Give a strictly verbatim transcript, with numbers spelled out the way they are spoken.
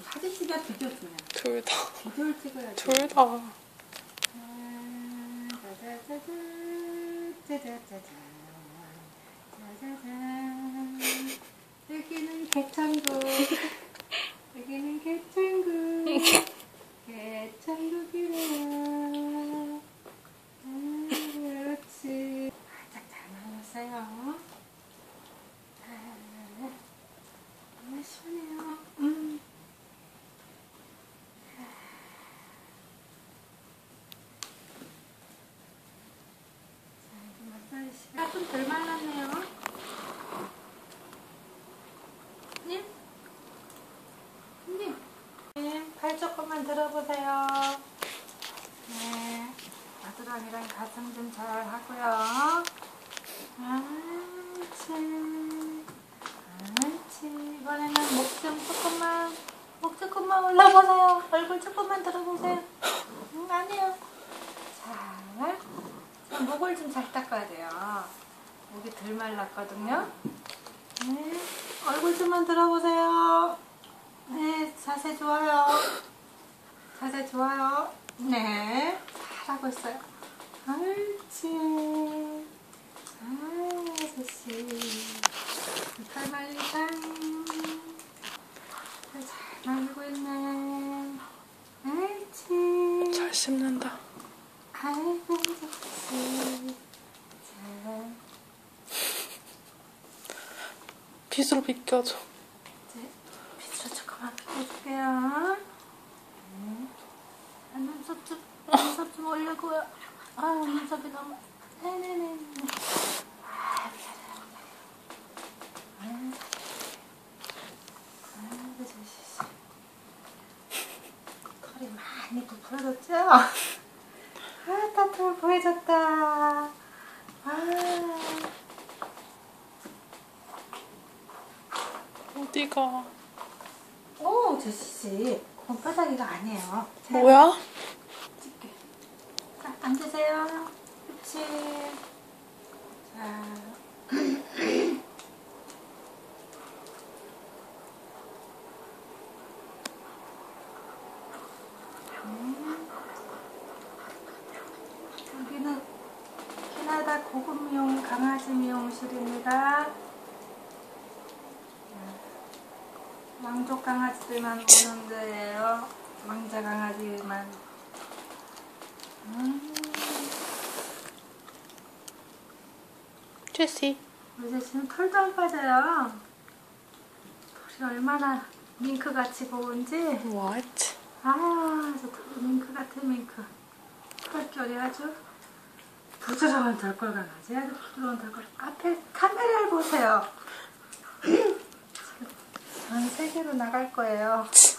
사진 찍어야 비디오 찍어야? 둘 다. 비디오를 찍어야지. 둘 다. 짜자자잔, 짜자자잔, 짜자잔. 여기는 개천국. 여기는 개천국. 개천국이래요. 아, 그렇지. 살짝 잘 나왔어요. 아, 너무 시원해요. 음. 아, 좀 덜 말랐네요. 님? 님? 네, 팔 조금만 들어보세요. 네, 아들랑이랑 가슴 좀 잘 하고요. 옳지. 옳지. 이번에는 목 좀 조금만, 목 조금만 올려보세요. 얼굴 조금만 들어보세요. 응, 아니요. 자, 목을 좀 잘 닦아야 돼요. 목이 덜 말랐거든요. 네, 얼굴 좀만 들어보세요. 네, 자세 좋아요. 자세 좋아요. 네, 잘하고 있어요. 옳지. 아, 아저씨. 팔 말리상. 잘 말리고 있네. 옳지. 잘 씹는다. 아이고, 좋지. 자. 빗으로 비껴줘. 이제 빗으로 조금만 비껴줄게요. 네. 아, 눈썹 좀, 눈썹 좀 올리고요. 아, 눈썹이 너무. 네네네. 아, 잘해요. 아유, 아유, 좋으시지. 털이 많이 부풀어졌죠? 아, 따뜻해 보여졌다. 아. 어디가? 오, 제시씨. 손바닥이가 아니에요. 자, 뭐야? 찍게. 자, 앉으세요. 그치. 자. 음. 여기는 캐나다 고급 미용 강아지 미용실입니다. 왕족 강아지들만 오는 데예요. 왕자 강아지만. 음. 제시. 우리 제시는 털도 안 빠져요. 털이 얼마나 밍크같이 고운지. What? 아, 저 밍크 같은 밍크. 털결이 아주 부드러운 털걸 강아지. 아주 부드러운 털걸. 앞에 카메라를 보세요. 전 세계로 나갈 거예요.